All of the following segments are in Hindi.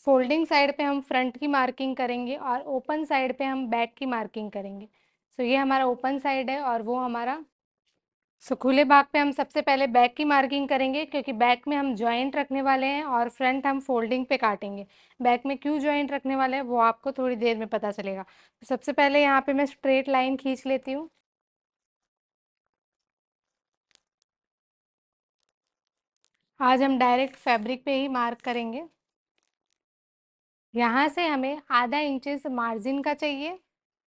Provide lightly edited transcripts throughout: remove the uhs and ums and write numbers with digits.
फोल्डिंग साइड पे हम फ्रंट की मार्किंग करेंगे और ओपन साइड पे हम बैक की मार्किंग करेंगे। सो ये हमारा ओपन साइड है और वो हमारा। सो खुले भाग पे हम सबसे पहले बैक की मार्किंग करेंगे, क्योंकि बैक में हम जॉइंट रखने वाले हैं और फ्रंट हम फोल्डिंग पे काटेंगे। बैक में क्यों जॉइंट रखने वाले हैं वो आपको थोड़ी देर में पता चलेगा। तो सबसे पहले यहाँ पे मैं स्ट्रेट लाइन खींच लेती हूँ। आज हम डायरेक्ट फैब्रिक पे ही मार्क करेंगे। यहाँ से हमें आधा इंचेस मार्जिन का चाहिए,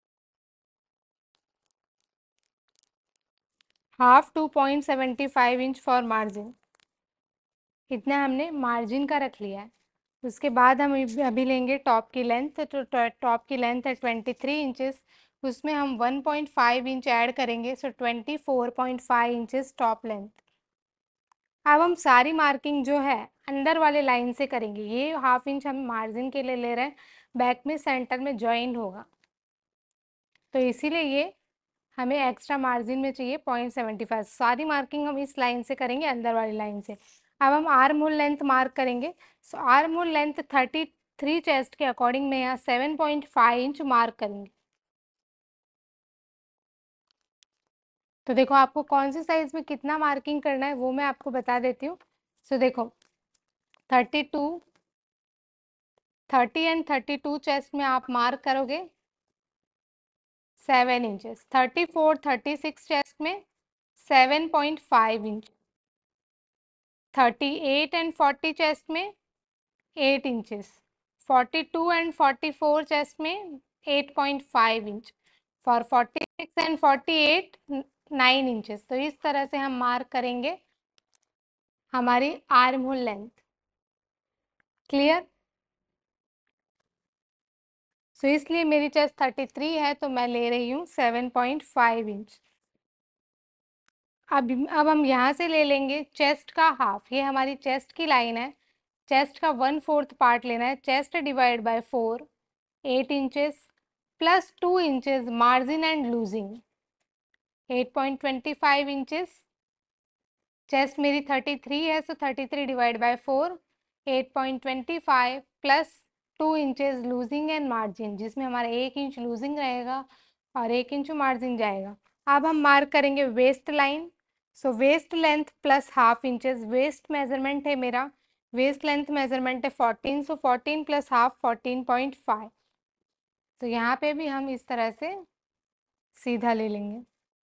हाफ 2.75 इंच फॉर मार्जिन। इतना हमने मार्जिन का रख लिया है। उसके बाद हम अभी लेंगे टॉप की लेंथ। तो टॉप की लेंथ है 23 इंचेस। उसमें हम 1.5 इंच ऐड करेंगे, सो 24.5 इंचेस टॉप लेंथ। अब हम सारी मार्किंग जो है अंदर वाले लाइन से करेंगे। ये हाफ इंच हम मार्जिन के लिए ले रहे हैं, बैक में सेंटर में ज्वाइन होगा, तो इसीलिए ये हमें एक्स्ट्रा मार्जिन में चाहिए 0.75। सारी मार्किंग हम इस लाइन से करेंगे, अंदर वाली लाइन से। अब हम आर्म होल लेंथ मार्क करेंगे। So arm hole length 33 chest के अकॉर्डिंग में यहाँ 7.5 इंच मार्क करेंगे। तो देखो आपको कौन सी साइज में कितना मार्किंग करना है वो मैं आपको बता देती हूँ। सो देखो 32, 30 एंड 32 चेस्ट में आप मार्क करोगे 7 इंचेस। 34, 36 चेस्ट में 7.5 इंच। 38 एंड 40 चेस्ट में 8 इंचेस। 42 एंड 44 चेस्ट में 8.5 इंच। For 46 and 48 9 inches. तो इस तरह से हम मार्क करेंगे हमारी arm hole length. Clear? So इसलिए मेरी चेस्ट 33 है तो मैं ले रही हूँ 7.5 इंच। अब हम यहाँ से ले लेंगे चेस्ट का हाफ। ये हमारी चेस्ट की लाइन है। चेस्ट का 1/4 पार्ट लेना है। Chest divide by 4, 8 inches plus 2 inches margin and losing, 8.25 inches. Chest मेरी 33 है, so 33 divide by 4, 8.25 plus 2 inches losing and margin, जिसमें हमारा 1 इंच लूजिंग रहेगा और 1 इंच मार्जिन जाएगा। अब हम मार्क करेंगे waist line. So waist length plus half inches. Waist measurement है मेरा, वेस्ट लेंथ मेजरमेंट है 14, सो 14 प्लस हाफ 14.5। तो यहाँ पे भी हम इस तरह से सीधा ले लेंगे।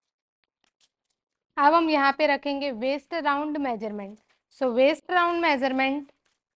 अब हम यहाँ पे रखेंगे waist round measurement. So waist round measurement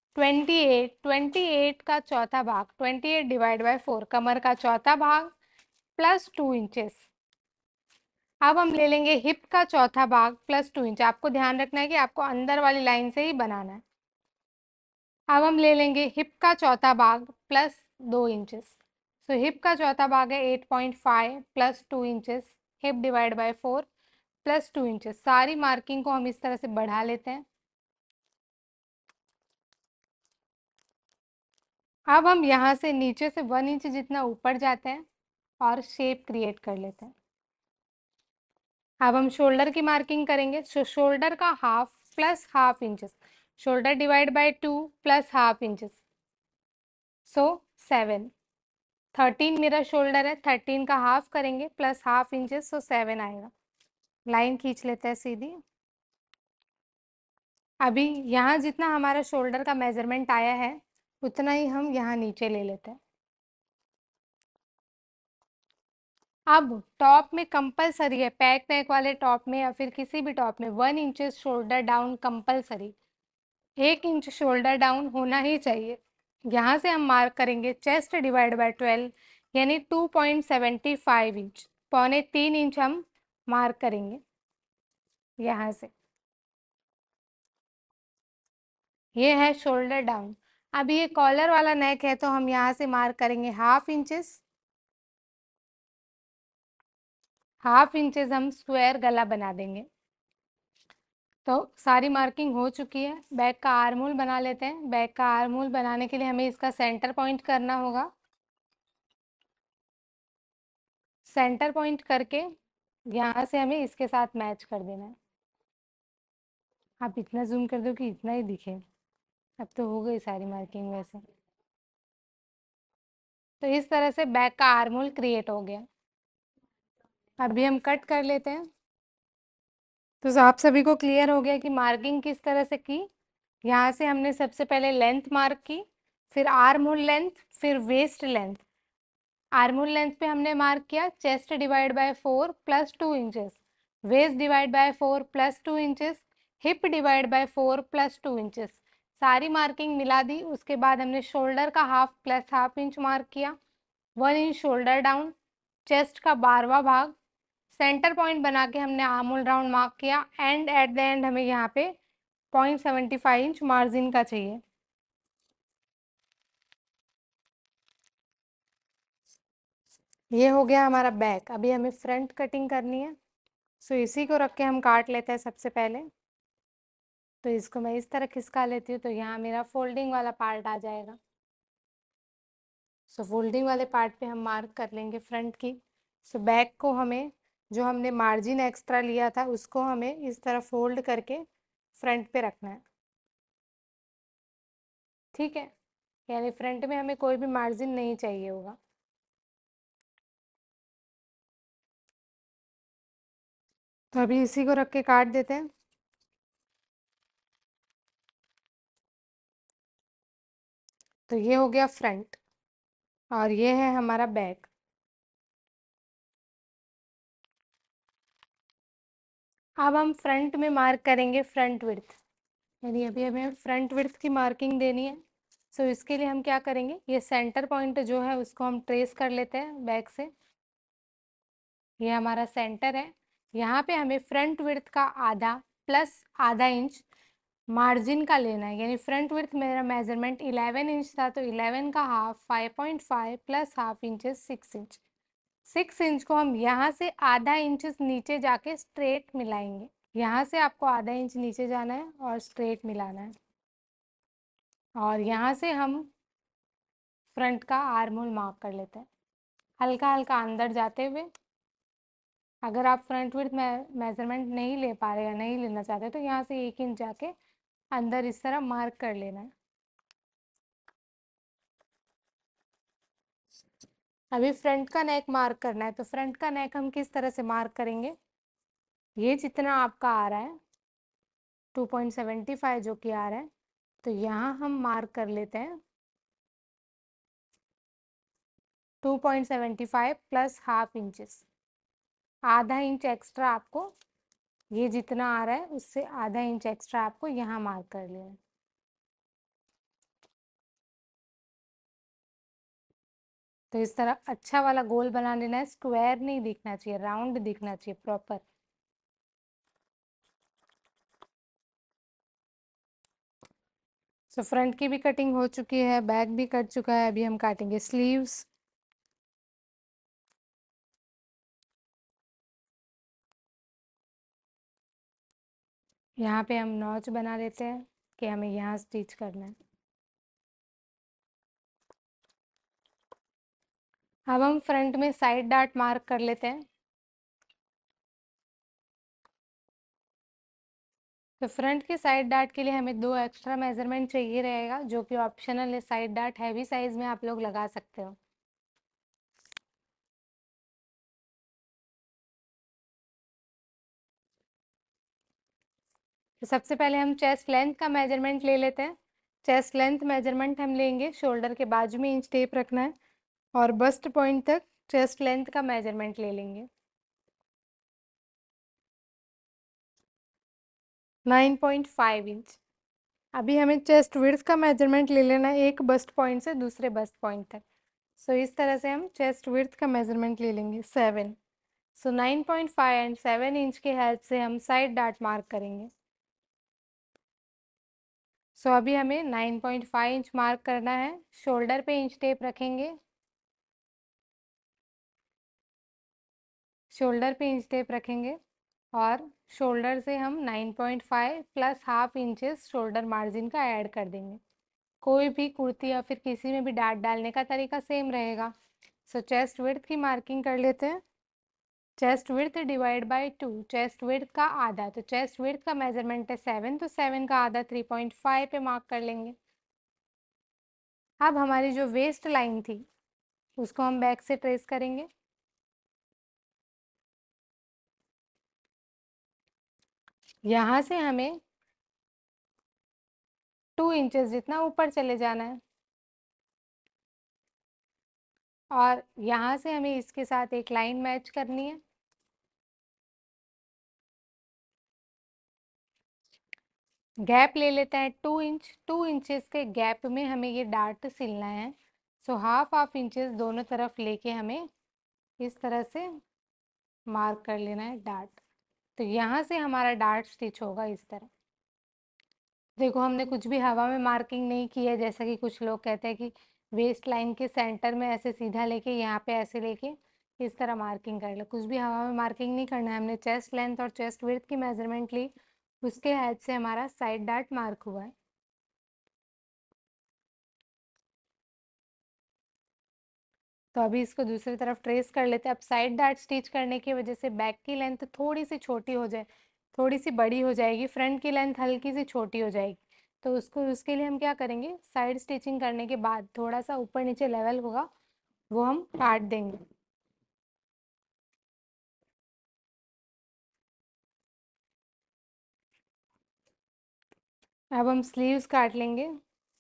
28 का चौथा भाग, 28 डिवाइड बाय 4, कमर का चौथा भाग प्लस 2 इंचेस। अब हम ले लेंगे हिप का चौथा भाग प्लस 2 इंच। आपको ध्यान रखना है कि आपको अंदर वाली लाइन से ही बनाना है। अब हम ले लेंगे हिप का चौथा भाग प्लस 2 इंचेस। सो हिप का चौथा भाग है 8.5 plus 2 inches. Hip divide by 4 plus 2 inches. सारी मार्किंग को हम इस तरह से बढ़ा लेते हैं। अब हम यहाँ से नीचे से 1 इंच जितना ऊपर जाते हैं और शेप क्रिएट कर लेते हैं। अब हम शोल्डर की मार्किंग करेंगे। सो शोल्डर का half plus half inches. Shoulder divide by 2 plus half inches, so 7। 13 मेरा शोल्डर है, 13 का हाफ करेंगे प्लस हाफ इंचेस, सो 7 आएगा। लाइन खींच लेते हैं सीधी। अभी यहाँ जितना हमारा शोल्डर का मेजरमेंट आया है उतना ही हम यहाँ नीचे ले लेते हैं। अब टॉप में कंपलसरी है, पैक नेक वाले टॉप में या फिर किसी भी टॉप में 1 inch shoulder down compulsory. 1 inch shoulder down होना ही चाहिए। यहाँ से हम मार्क करेंगे चेस्ट डिवाइड बाय 12, यानी 2.75 इंच। 2.75 इंच हम मार्क करेंगे यहाँ से। ये है शोल्डर डाउन। अब ये कॉलर वाला नेक है तो हम यहाँ से मार्क करेंगे हाफ इंचेस। हाफ इंचेस हम स्क्वायर गला बना देंगे। तो सारी मार्किंग हो चुकी है। बैक का आर्म होल बना लेते हैं। बैक का आर्म होल बनाने के लिए हमें इसका सेंटर पॉइंट करना होगा। सेंटर पॉइंट करके यहाँ से हमें इसके साथ मैच कर देना है। आप इतना जूम कर दो कि इतना ही दिखे। अब तो हो गई सारी मार्किंग वैसे। तो इस तरह से बैक का आर्म होल क्रिएट हो गया। अभी हम कट कर लेते हैं। तो आप सभी को क्लियर हो गया कि मार्किंग किस तरह से की। यहाँ से हमने सबसे पहले लेंथ मार्क की, फिर आर्म होल लेंथ, फिर waist length. Arm hole length पे हमने मार्क किया chest divide by 4 plus 2 inches, waist divide by 4 plus 2 inches, hip divide by 4 plus 2 inches. सारी मार्किंग मिला दी। उसके बाद हमने शोल्डर का half plus half inch mark किया, 1 इंच शोल्डर डाउन, चेस्ट का 12वां भाग, सेंटर पॉइंट बना के हमने आर्म होल राउंड मार्क किया, एंड एट द एंड हमें यहाँ पे 0.75 इंच मार्जिन का चाहिए। ये हो गया हमारा बैक। अभी हमें फ्रंट कटिंग करनी है। सो इसी को रख के हम काट लेते हैं सबसे पहले। तो इसको मैं इस तरह खिसका लेती हूँ, तो यहाँ मेरा फोल्डिंग वाला पार्ट आ जाएगा। सो फोल्डिंग वाले पार्ट पे हम मार्क कर लेंगे फ्रंट की। सो बैक को हमें, जो हमने मार्जिन एक्स्ट्रा लिया था उसको हमें इस तरह फोल्ड करके फ्रंट पे रखना है। ठीक है, यानी फ्रंट में हमें कोई भी मार्जिन नहीं चाहिए होगा। तो अभी इसी को रख के काट देते हैं। तो ये हो गया फ्रंट, और ये है हमारा बैक। अब हम फ्रंट में मार्क करेंगे फ्रंट विड्थ, यानी अभी हमें फ्रंट विड्थ की मार्किंग देनी है। सो इसके लिए हम क्या करेंगे, ये सेंटर पॉइंट जो है उसको हम ट्रेस कर लेते हैं बैक से। ये हमारा सेंटर है। यहाँ पे हमें फ्रंट विड्थ का आधा प्लस आधा इंच मार्जिन का लेना है, यानी फ्रंट विड्थ मेरा मेजरमेंट 11 इंच था, तो 11 का half 5.5 plus half inches 6 inch. 6 inch को हम यहाँ से आधा इंच नीचे जाके स्ट्रेट मिलाएंगे। यहाँ से आपको आधा इंच नीचे जाना है और स्ट्रेट मिलाना है। और यहाँ से हम फ्रंट का आर्म होल मार्क कर लेते हैं, हल्का हल्का अंदर जाते हुए। अगर आप फ्रंट विड्थ मेजरमेंट नहीं ले पा रहे या नहीं लेना चाहते, तो यहाँ से 1 इंच जाके अंदर इस तरह मार्क कर लेना है। अभी फ्रंट का नेक मार्क करना है। तो फ्रंट का नेक हम किस तरह से मार्क करेंगे, ये जितना आपका आ रहा है 2.75 जो कि आ रहा है, तो यहाँ हम मार्क कर लेते हैं 2.75 प्लस हाफ इंचेस, आधा इंच एक्स्ट्रा आपको, ये जितना आ रहा है उससे आधा इंच एक्स्ट्रा आपको यहाँ मार्क कर लेना है। तो इस तरह अच्छा वाला गोल बना लेना है, स्क्वायर नहीं दिखना चाहिए, राउंड दिखना चाहिए प्रॉपर। सो फ्रंट की भी कटिंग हो चुकी है, बैक भी कट चुका है। अभी हम काटेंगे स्लीव्स। यहाँ पे हम नॉच बना लेते हैं कि हमें यहाँ स्टिच करना है। अब हम फ्रंट में साइड डार्ट मार्क कर लेते हैं। तो फ्रंट के साइड डार्ट के लिए हमें 2 एक्स्ट्रा मेजरमेंट चाहिए रहेगा, जो कि ऑप्शनल है। साइड डार्ट हैवी साइज में आप लोग लगा सकते हो। तो सबसे पहले हम चेस्ट लेंथ का मेजरमेंट ले लेते हैं। चेस्ट लेंथ मेजरमेंट हम लेंगे, शोल्डर के बाजू में इंच टेप रखना है, और बस्ट पॉइंट तक चेस्ट लेंथ का मेजरमेंट ले लेंगे 9.5 इंच। अभी हमें चेस्ट विड्थ का मेजरमेंट ले लेना है, एक बस्ट पॉइंट से दूसरे बस्ट पॉइंट तक। सो इस तरह से हम चेस्ट विड्थ का मेजरमेंट ले लेंगे 7। सो 9.5 एंड 7 इंच के हेल्प से हम साइड डार्ट मार्क करेंगे। सो अभी हमें 9.5 इंच मार्क करना है। शोल्डर पे इंच टेप रखेंगे, शोल्डर पे इंच टेप रखेंगे, और शोल्डर से हम 9.5 plus half inches shoulder margin का ऐड कर देंगे। कोई भी कुर्ती या फिर किसी में भी डार्ट डालने का तरीका सेम रहेगा। सो चेस्ट विड्थ की मार्किंग कर लेते हैं। Chest width divide by 2, chest width का आधा, तो चेस्ट विड्थ का मेजरमेंट है 7, तो 7 का आधा 3.5 पे मार्क कर लेंगे। अब हमारी जो वेस्ट लाइन थी उसको हम बैक से ट्रेस करेंगे। यहाँ से हमें 2 इंचेस जितना ऊपर चले जाना है और यहाँ से हमें इसके साथ एक लाइन मैच करनी है। गैप ले लेते हैं 2 इंच। 2 इंचेस के गैप में हमें ये डार्ट सिलना है। सो हाफ इंचेस दोनों तरफ लेके हमें इस तरह से मार्क कर लेना है डार्ट। तो यहाँ से हमारा डार्ट स्टिच होगा इस तरह। देखो हमने कुछ भी हवा में मार्किंग नहीं की है, जैसा कि कुछ लोग कहते हैं कि वेस्ट लाइन के सेंटर में ऐसे सीधा लेके यहाँ पे ऐसे लेके इस तरह मार्किंग कर लो। कुछ भी हवा में मार्किंग नहीं करना है। हमने चेस्ट लेंथ और चेस्ट विड्थ की मेजरमेंट ली, उसके हेड से हमारा साइड डार्ट मार्क हुआ है। तो अभी इसको दूसरी तरफ ट्रेस कर लेते हैं। अब साइड डार्ट स्टिच करने की वजह से बैक की लेंथ थोड़ी सी छोटी हो जाए, थोड़ी सी बड़ी हो जाएगी, फ्रंट की लेंथ हल्की सी छोटी हो जाएगी। तो उसके लिए हम क्या करेंगे, साइड स्टिचिंग करने के बाद थोड़ा सा ऊपर नीचे लेवल होगा वो हम काट देंगे। अब हम स्लीव्स काट लेंगे।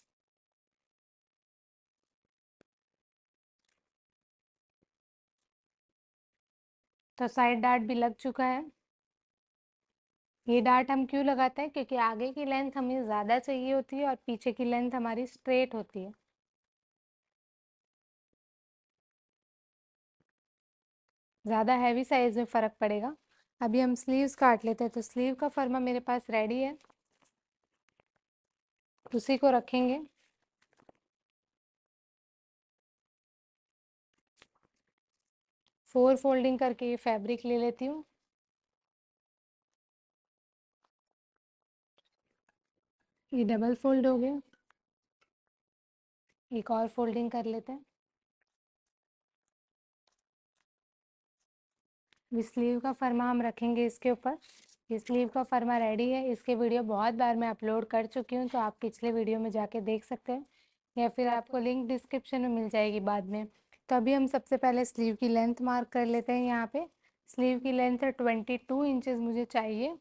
तो साइड डार्ट भी लग चुका है। ये डार्ट हम क्यों लगाते हैं, क्योंकि आगे की लेंथ हमें ज़्यादा चाहिए होती है और पीछे की लेंथ हमारी स्ट्रेट होती है। ज़्यादा हैवी साइज में फ़र्क पड़ेगा। अभी हम स्लीव्स काट लेते हैं। तो स्लीव का फर्मा मेरे पास रेडी है, उसी को रखेंगे। फोर फोल्डिंग करके ये फैब्रिक ले लेती हूँ। ये डबल फोल्ड हो गया। एक और फोल्डिंग कर लेते हैं। इस स्लीव का फर्मा हम रखेंगे इसके ऊपर। ये स्लीव का फर्मा रेडी है। इसके वीडियो बहुत बार मैं अपलोड कर चुकी हूँ, तो आप पिछले वीडियो में जाके देख सकते हैं या फिर आपको लिंक डिस्क्रिप्शन में मिल जाएगी बाद में। तो अभी हम सबसे पहले स्लीव की लेंथ मार्क कर लेते हैं। यहाँ पे स्लीव की लेंथ 22 इंचेस मुझे चाहिए।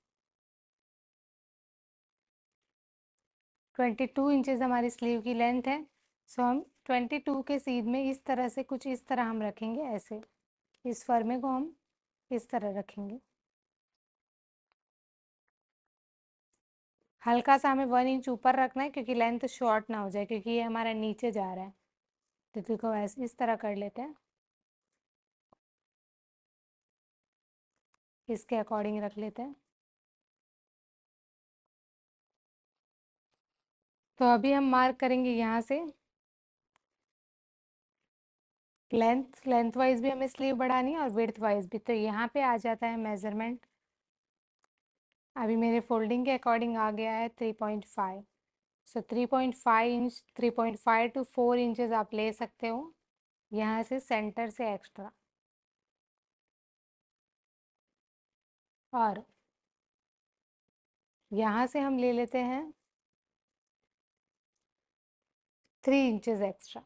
22 इंचेस हमारी स्लीव की लेंथ है। सो हम 22 के सीध में इस तरह से कुछ इस तरह हम रखेंगे, ऐसे इस फर्मे को हम इस तरह रखेंगे। हल्का सा हमें 1 इंच ऊपर रखना है, क्योंकि लेंथ शॉर्ट ना हो जाए, क्योंकि ये हमारा नीचे जा रहा है। तो देखो ऐसे इस तरह कर लेते हैं, इसके अकॉर्डिंग रख लेते हैं। तो अभी हम मार्क करेंगे यहाँ से लेंथ वाइज भी हमें स्लीव बढ़ानी है और विड्थ वाइज भी। तो यहाँ पे आ जाता है मेजरमेंट। अभी मेरे फोल्डिंग के अकॉर्डिंग आ गया है 3.5। सो 3.5 इंच, 3.5 to 4 इंचेस आप ले सकते हो यहाँ से सेंटर से एक्स्ट्रा। और यहाँ से हम ले लेते हैं 3 इंचेस एक्स्ट्रा,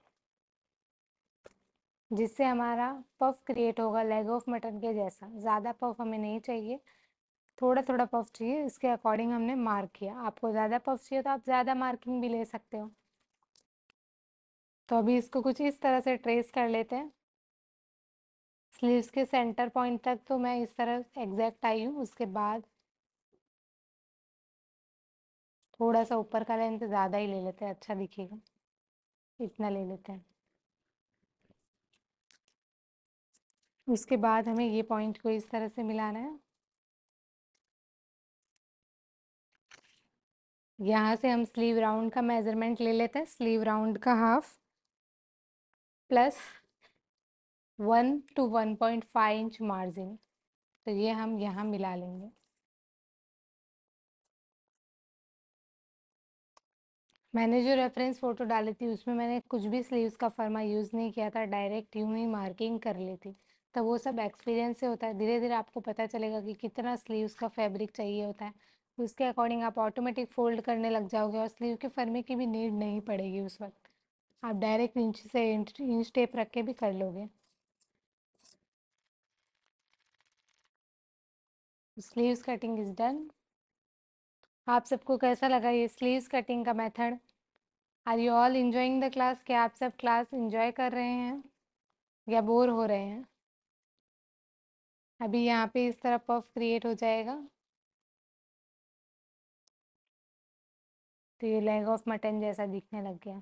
जिससे हमारा पफ क्रिएट होगा लेग ऑफ मटन के जैसा। ज़्यादा पफ हमें नहीं चाहिए, थोड़ा थोड़ा पफ चाहिए। इसके अकॉर्डिंग हमने मार्क किया। आपको ज़्यादा पफ चाहिए तो आप ज़्यादा मार्किंग भी ले सकते हो। तो अभी इसको कुछ इस तरह से ट्रेस कर लेते हैं। स्लीव्स के सेंटर पॉइंट तक तो मैं इस तरह एग्जैक्ट आई हूँ। उसके बाद थोड़ा सा ऊपर का लेंथ ज़्यादा ही ले लेते हैं, अच्छा दिखेगा, इतना ले लेते हैं। उसके बाद हमें ये पॉइंट को इस तरह से मिलाना है। यहाँ से हम स्लीव राउंड का मेजरमेंट ले लेते हैं। स्लीव राउंड का half plus 1 to 1.5 inch margin, तो ये हम यहाँ मिला लेंगे। मैंने जो रेफरेंस फ़ोटो डाली थी उसमें मैंने कुछ भी स्लीव्स का फर्मा यूज़ नहीं किया था, डायरेक्ट यूँ ही मार्किंग कर ली थी। तो वो सब एक्सपीरियंस से होता है। धीरे धीरे आपको पता चलेगा कि कितना स्लीव्स का फैब्रिक चाहिए होता है। उसके अकॉर्डिंग आप ऑटोमेटिक फोल्ड करने लग जाओगे और स्लीव के फर्मे की भी नीड नहीं पड़ेगी उस वक्त। आप डायरेक्ट इंच से इंच टेप रख के भी कर लोगे। Sleeves cutting is done. आप सबको कैसा लगा ये स्लीव्स कटिंग का method? Are you all enjoying the class? क्या आप सब क्लास इंजॉय कर रहे हैं या बोर हो रहे हैं? अभी यहाँ पे इस तरह पफ क्रिएट हो जाएगा, तो ये लेग ऑफ मटन जैसा दिखने लग गया।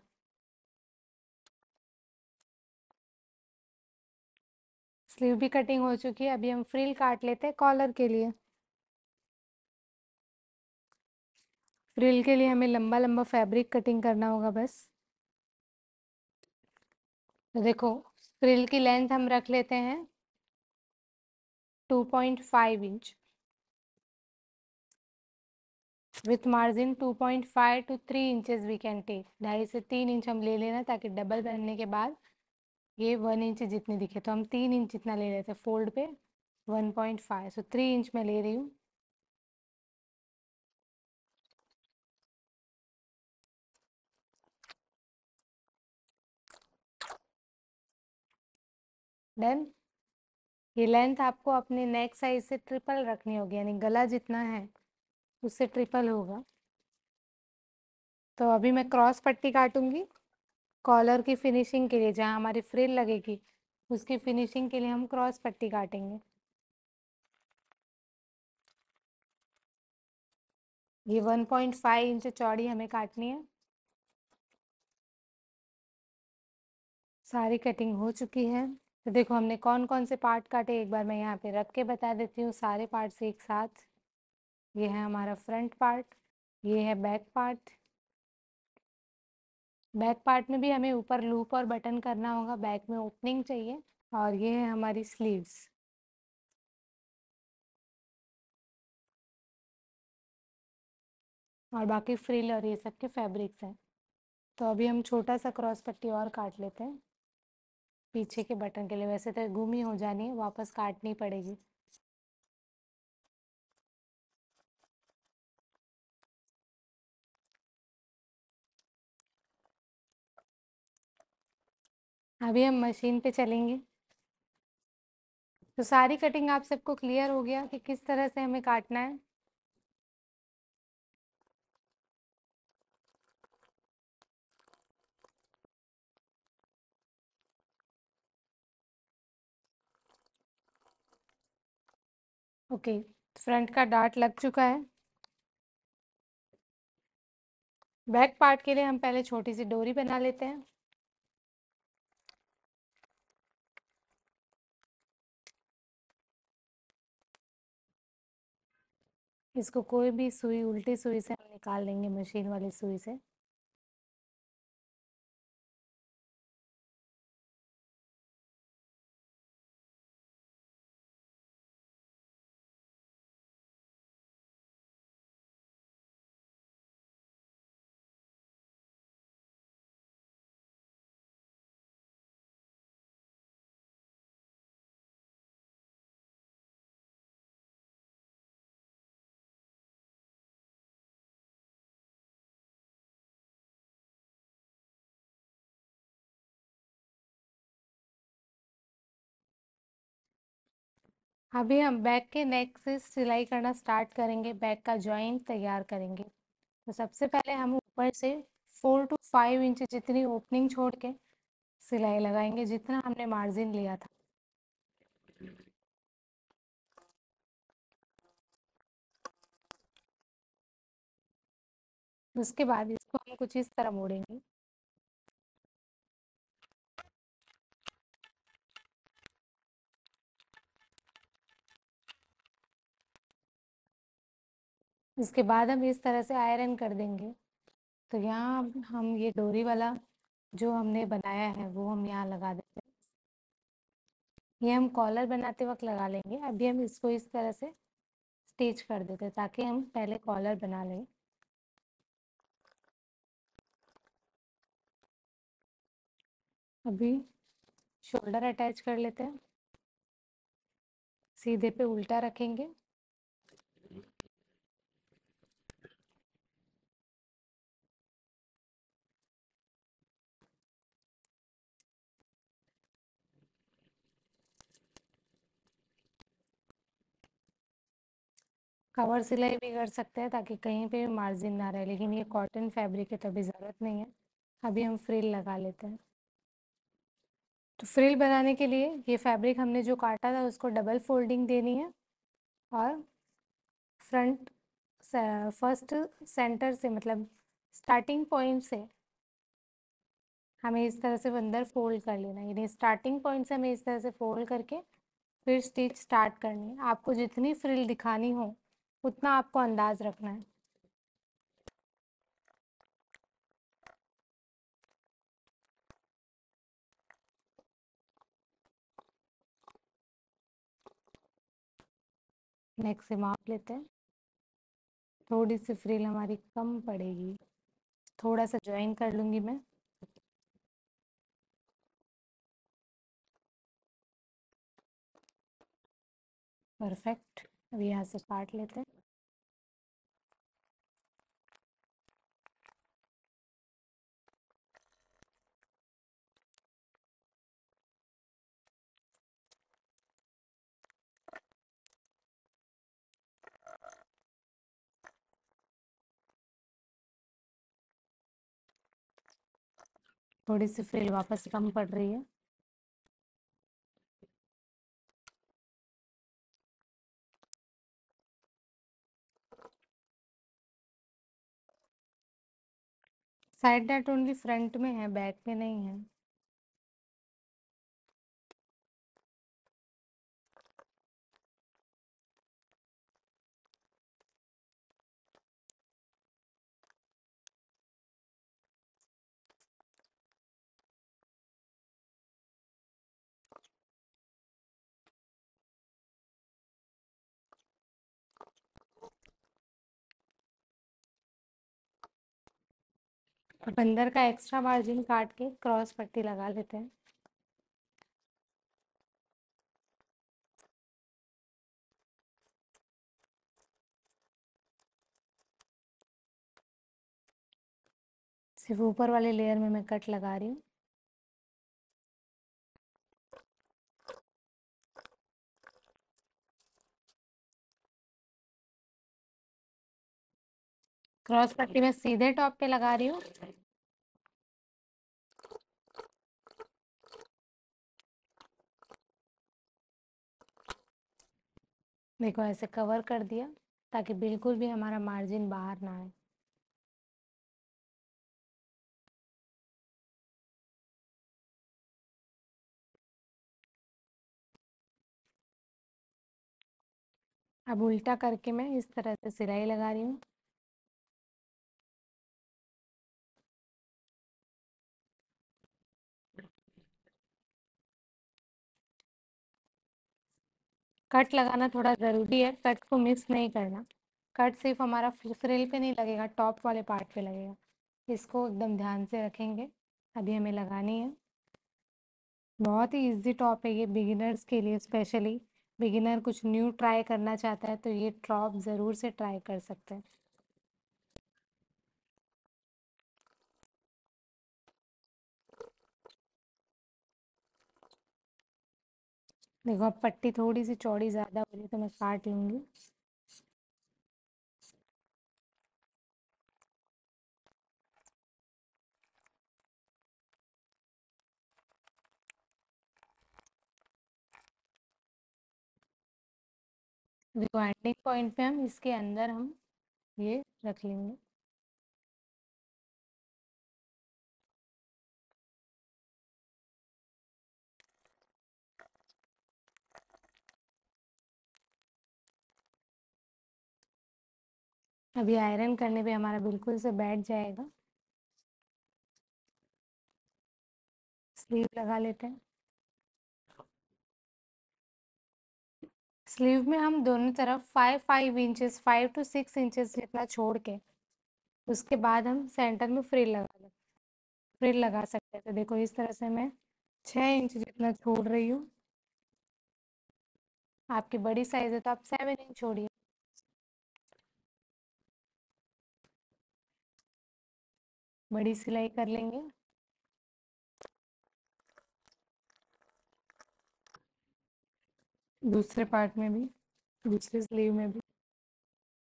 स्लीव भी कटिंग हो चुकी है। अभी हम फ्रिल काट लेते हैं कॉलर के लिए। फ्रिल के लिए हमें लंबा लंबा फैब्रिक कटिंग करना होगा बस। तो देखो, फ्रिल की लेंथ हम रख लेते हैं 2.5 inch, with margin 2.5 to 3 inches we can take. 2.5 से 3 इंच हम ले लेना, ताकि डबल बनने के बाद ये 1 इंच जितनी दिखे, तो हम 3 इंच जितना ले लेते हैं फोल्ड पे। 1.5, सो 3 इंच में ले रही हूँ। देन ये लेंथ आपको अपने नेक साइज से ट्रिपल रखनी होगी, यानी गला जितना है उससे ट्रिपल होगा। तो अभी मैं क्रॉस पट्टी काटूंगी कॉलर की फिनिशिंग के लिए। जहाँ हमारी फ्रिल लगेगी उसकी फिनिशिंग के लिए हम क्रॉस पट्टी काटेंगे। ये 1.5 इंच चौड़ी हमें काटनी है। सारी कटिंग हो चुकी है। तो देखो हमने कौन कौन से पार्ट काटे, एक बार मैं यहाँ पे रख के बता देती हूँ सारे पार्ट्स एक साथ। ये है हमारा फ्रंट पार्ट, ये है बैक पार्ट। बैक पार्ट में भी हमें ऊपर लूप और बटन करना होगा, बैक में ओपनिंग चाहिए। और ये है हमारी स्लीव्स। और बाकी फ्रिल और ये सब के फैब्रिक्स हैं। तो अभी हम छोटा सा क्रॉस पट्टी और काट लेते हैं पीछे के बटन के लिए। वैसे तो गुम ही हो जानी है, वापस काटनी पड़ेगी। अभी हम मशीन पे चलेंगे। तो सारी कटिंग आप सबको क्लियर हो गया कि किस तरह से हमें काटना है? ओके, फ्रंट का डार्ट लग चुका है। बैक पार्ट के लिए हम पहले छोटी सी डोरी बना लेते हैं। इसको कोई भी सुई, उल्टी सुई से हम निकाल लेंगे, मशीन वाली सुई से। अभी हम बैक के नेक से सिलाई करना स्टार्ट करेंगे, बैक का जॉइंट तैयार करेंगे। तो सबसे पहले हम ऊपर से 4 to 5 इंच जितनी ओपनिंग छोड़ के सिलाई लगाएंगे, जितना हमने मार्जिन लिया था। उसके बाद इसको हम कुछ इस तरह मोड़ेंगे। इसके बाद हम इस तरह से आयरन कर देंगे। तो यहाँ हम ये डोरी वाला जो हमने बनाया है वो हम यहाँ लगा देते हैं। ये हम कॉलर बनाते वक्त लगा लेंगे। अभी हम इसको इस तरह से स्टिच कर देते हैं, ताकि हम पहले कॉलर बना लें। अभी शोल्डर अटैच कर लेते हैं। सीधे पे उल्टा रखेंगे। कवर सिलाई भी कर सकते हैं ताकि कहीं पे भी मार्जिन ना रहे, लेकिन ये कॉटन फैब्रिक है तो अभी ज़रूरत नहीं है। अभी हम फ्रिल लगा लेते हैं। तो फ्रिल बनाने के लिए ये फैब्रिक हमने जो काटा था उसको डबल फोल्डिंग देनी है, और फ्रंट फर्स्ट सेंटर से, मतलब स्टार्टिंग पॉइंट से हमें इस तरह से अंदर फोल्ड कर लेना है। यानी स्टार्टिंग पॉइंट से हमें इस तरह से फोल्ड करके फिर स्टिच स्टार्ट करनी है। आपको जितनी फ्रिल दिखानी हो उतना आपको अंदाज रखना है। नेक से माप लेते हैं। थोड़ी सी फ्रिल हमारी कम पड़ेगी, थोड़ा सा ज्वाइन कर लूँगी मैं। परफेक्ट। अब यहाँ से काट लेते हैं। थोड़ी सी फ्रिल वापस कम पड़ रही है। साइड डार्ट ओनली फ्रंट में है, बैक में नहीं है। अब अंदर का एक्स्ट्रा मार्जिन काट के क्रॉस पट्टी लगा लेते हैं। सिर्फ ऊपर वाले लेयर में मैं कट लगा रही हूँ। क्रॉस पट्टी मैं सीधे टॉप पे लगा रही हूँ। देखो ऐसे कवर कर दिया ताकि बिल्कुल भी हमारा मार्जिन बाहर ना आए। अब उल्टा करके मैं इस तरह से सिलाई लगा रही हूँ। कट लगाना थोड़ा ज़रूरी है, कट को मिस नहीं करना। कट सिर्फ हमारा फ्रिल पे नहीं लगेगा, टॉप वाले पार्ट पे लगेगा। इसको एकदम ध्यान से रखेंगे। अभी हमें लगानी है। बहुत ही इजी टॉप है ये, बिगिनर्स के लिए स्पेशली। बिगिनर कुछ न्यू ट्राई करना चाहता है तो ये टॉप ज़रूर से ट्राई कर सकते हैं। देखो अब पट्टी थोड़ी सी चौड़ी ज़्यादा हो रही है तो मैं काट लूँगी। देखो एंडिंग पॉइंट पे हम इसके अंदर हम ये रख लेंगे। अभी आयरन करने पे हमारा बिल्कुल से बैठ जाएगा। स्लीव लगा लेते हैं। स्लीव में हम दोनों तरफ 5 5 इंचेस, 5 to 6 इंचेस जितना छोड़ के उसके बाद हम सेंटर में फ्रिल लगा सकते हैं। तो देखो इस तरह से मैं 6 इंच जितना छोड़ रही हूँ। आपकी बड़ी साइज है तो आप 7 इंच छोड़िए। बड़ी सिलाई कर लेंगे। दूसरे पार्ट में भी, दूसरे स्लीव में भी।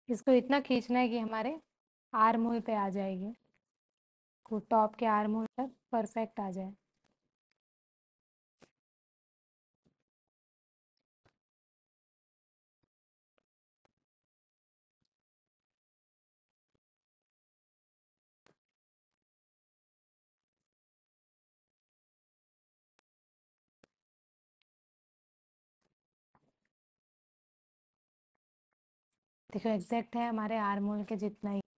इसको इतना खींचना है कि हमारे आर्म होल पे आ जाएगी, को टॉप के आर्म होल तक परफेक्ट आ जाए। देखो एग्जैक्ट है हमारे आर्म होल के जितना ही।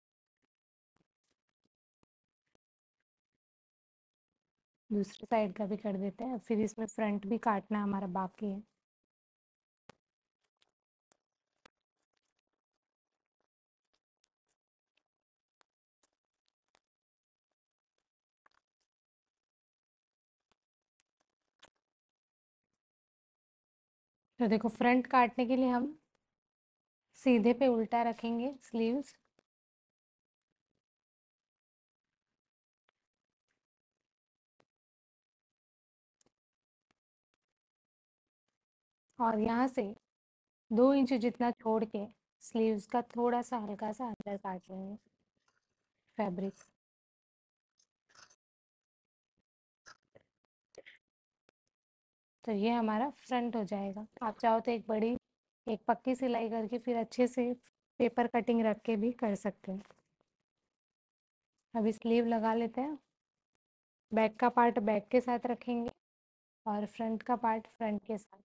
दूसरी साइड का भी कर देते हैं, फिर इसमें फ्रंट भी काटना हमारा बाकी है। तो देखो फ्रंट काटने के लिए हम सीधे पे उल्टा रखेंगे स्लीव्स, और यहाँ से 2 इंच जितना छोड़ के स्लीव्स का थोड़ा सा हल्का सा अंदर काट लेंगे फैब्रिक। तो ये हमारा फ्रंट हो जाएगा। आप चाहो तो एक पक्की सिलाई करके फिर अच्छे से पेपर कटिंग रख के भी कर सकते हैं। अभी स्लीव लगा लेते हैं। बैक का पार्ट बैक के साथ रखेंगे और फ्रंट का पार्ट फ्रंट के साथ।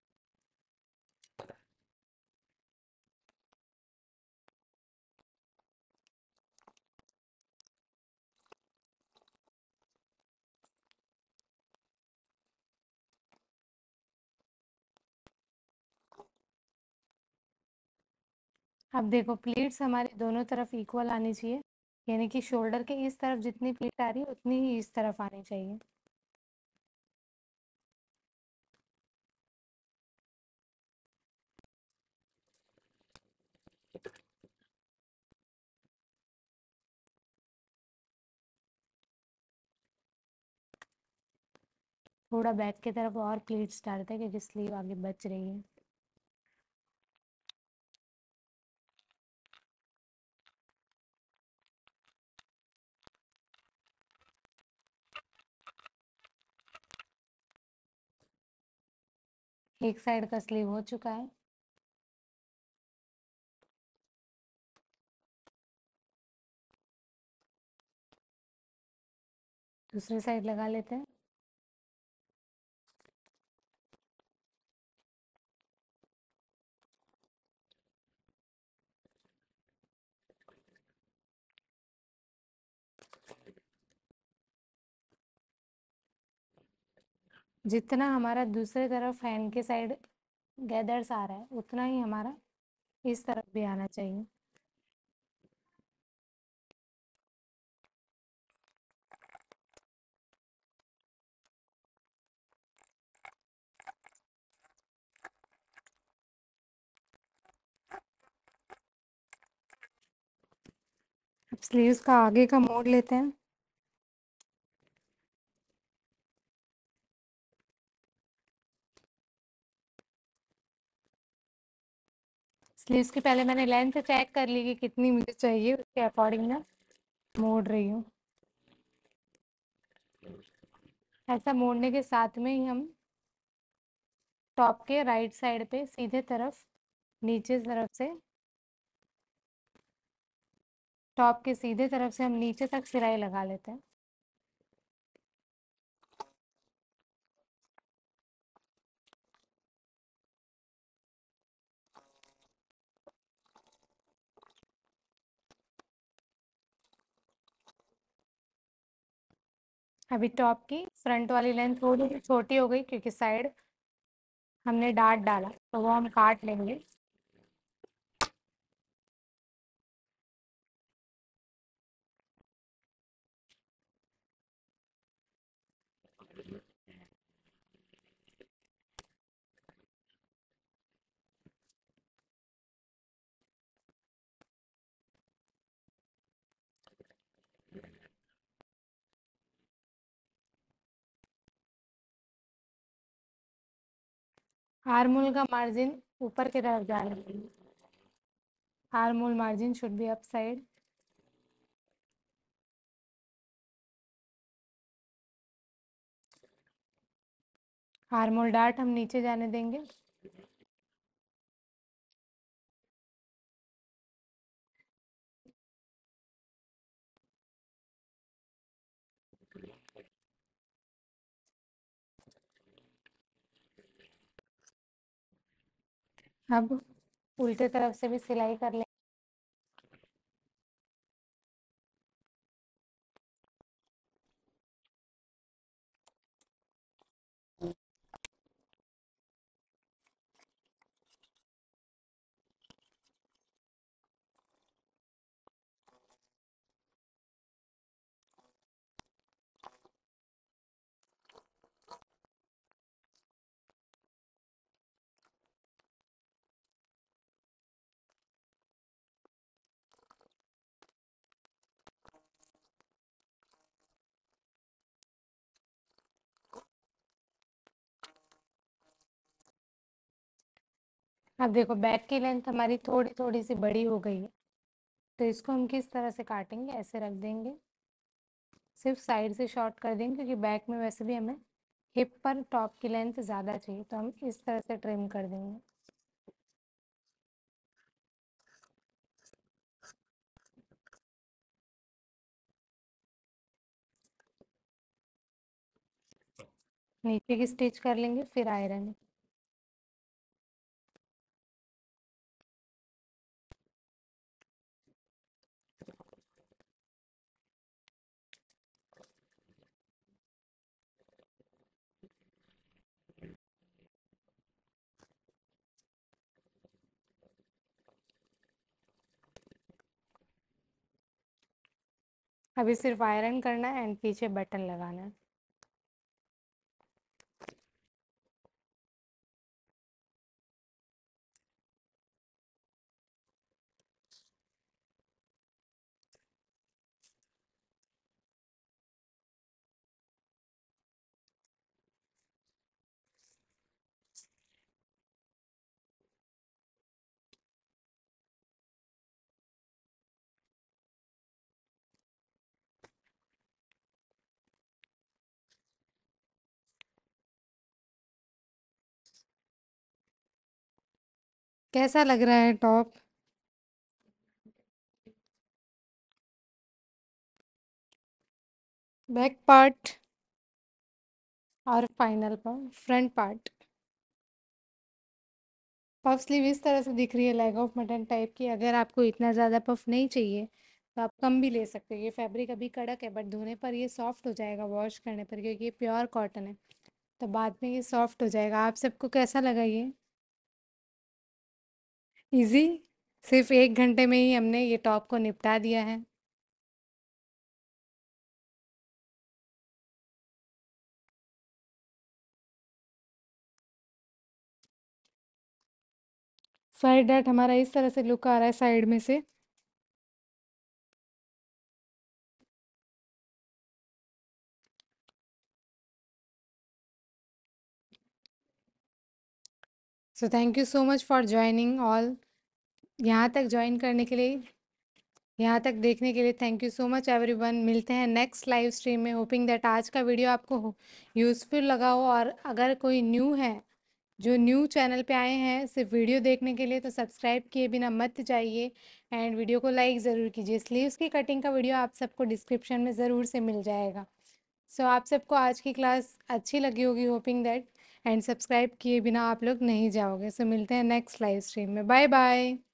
अब देखो प्लीट्स हमारे दोनों तरफ इक्वल आनी चाहिए, यानी कि शोल्डर के इस तरफ जितनी प्लीट आ रही है उतनी ही इस तरफ आनी चाहिए। थोड़ा बैक की तरफ और प्लीट्स डालते हैं क्योंकि स्लीव आगे बच रही है। एक साइड का स्लीव हो चुका है। दूसरी साइड लगा लेते हैं। जितना हमारा दूसरी तरफ हैंड के साइड गैदर्स आ रहा है उतना ही हमारा इस तरफ भी आना चाहिए। अब स्लीव्स का आगे का मोड़ लेते हैं। स्लीव्स की पहले मैंने लेंथ चेक कर ली कि कितनी मुझे चाहिए, उसके अकॉर्डिंग मैं मोड़ रही हूँ। ऐसा मोड़ने के साथ में ही हम टॉप के राइट साइड पे सीधे तरफ नीचे तरफ से टॉप के सीधे तरफ से हम नीचे तक सिलाई लगा लेते हैं। अभी टॉप की फ्रंट वाली लेंथ थोड़ी सी छोटी हो गई क्योंकि साइड हमने डार्ट डाला, तो वो हम काट लेंगे। आर्म होल का मार्जिन ऊपर की तरफ जाना चाहिए। Arm hole margin should be upside. Arm hole dart हम नीचे जाने देंगे. अब उल्टे तरफ से भी सिलाई कर लें. अब देखो बैक की लेंथ हमारी थोड़ी थोड़ी सी बड़ी हो गई है, तो इसको हम किस तरह से काटेंगे, ऐसे रख देंगे. सिर्फ साइड से शॉर्ट कर देंगे क्योंकि बैक में वैसे भी हमें हिप पर टॉप की लेंथ ज़्यादा चाहिए, तो हम इस तरह से ट्रिम कर देंगे. नीचे की स्टिच कर लेंगे, फिर आयरन. अभी सिर्फ आयरन करना है एंड पीछे बटन लगाना है. कैसा लग रहा है टॉप? बैक पार्ट और फाइनल पर फ्रंट पार्ट. पफ स्लीव इस तरह से दिख रही है, लेग ऑफ मटन टाइप की. अगर आपको इतना ज़्यादा पफ नहीं चाहिए तो आप कम भी ले सकते हो. ये फैब्रिक अभी कड़क है बट धोने पर ये सॉफ्ट हो जाएगा, वॉश करने पर, क्योंकि ये प्योर कॉटन है, तो बाद में ये सॉफ्ट हो जाएगा. आप सबको कैसा लगा ये? इजी. सिर्फ 1 घंटे में ही हमने ये टॉप को निपटा दिया है. साइड डार्ट हमारा इस तरह से लुक आ रहा है साइड में से. So thank you so much for joining all. यहाँ तक ज्वाइन करने के लिए, यहाँ तक देखने के लिए thank you so much everyone. मिलते हैं नेक्स्ट लाइव स्ट्रीम में. होपिंग दैट आज का वीडियो आपको यूज़फुल लगा हो. और अगर कोई न्यू है, जो न्यू चैनल पे आए हैं सिर्फ वीडियो देखने के लिए, तो सब्सक्राइब किए बिना मत जाइए एंड वीडियो को लाइक ज़रूर कीजिए. स्लीव्स की कटिंग का वीडियो आप सबको डिस्क्रिप्शन में ज़रूर से मिल जाएगा. सो आप सबको आज की क्लास अच्छी लगी होगी, होपिंग दैट. एंड सब्सक्राइब किए बिना आप लोग नहीं जाओगे. सो मिलते हैं नेक्स्ट लाइव स्ट्रीम में. Bye bye.